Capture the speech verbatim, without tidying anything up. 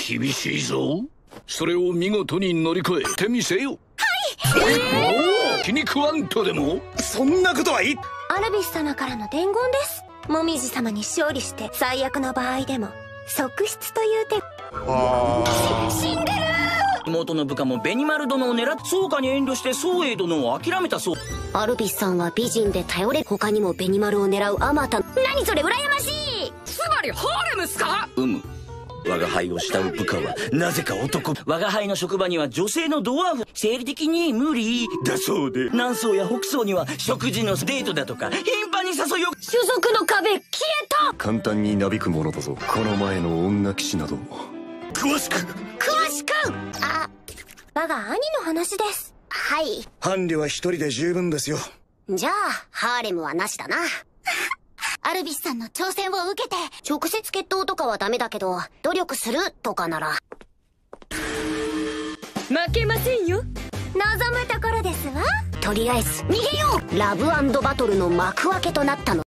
厳しいぞ。それを見事に乗り越えてみせよ。はい。えー、気に食わんとでも。 そんなことはいい。 アルビス様からの伝言です。もみじ様に勝利して最悪の場合でも側室という手。あし死んでる。 妹の部下もベニマル殿を狙っ総下に遠慮して宗英殿を諦めたそう。 アルビスさんは美人で頼れ。他にもベニマルを狙うあまた。何それ羨ましい。 つまりハーレムっすか。 うむ。我が輩を慕う部下はなぜか男。我が輩の職場には女性のドワーフ生理的に無理だそうで、南宋や北宋には食事のデートだとか頻繁に誘いを。 種族の壁消えた。 簡単になびくものだぞこの前の女騎士など。 詳しく詳しく。あ、我が兄の話です。はい。 伴侶は一人で十分ですよ。 じゃあハーレムはなしだな。アルビスさんの挑戦を受けて直接決闘とかはダメだけど努力するとかなら。 負けませんよ。 望むところですわ。とりあえず逃げよう。ラブ&バトルの幕開けとなったの。